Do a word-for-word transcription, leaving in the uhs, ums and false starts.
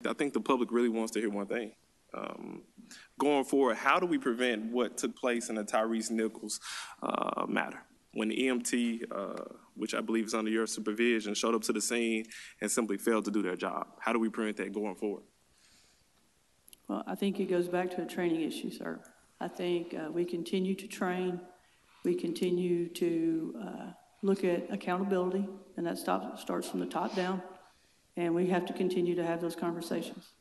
I think the public really wants to hear one thing. Um, going forward, how do we prevent what took place in the Tyre Nichols uh, matter? When the E M T, uh, which I believe is under your supervision, showed up to the scene and simply failed to do their job. How do we prevent that going forward? Well, I think it goes back to a training issue, sir. I think uh, we continue to train. We continue to uh, look at accountability, and that stop, starts from the top down, and we have to continue to have those conversations.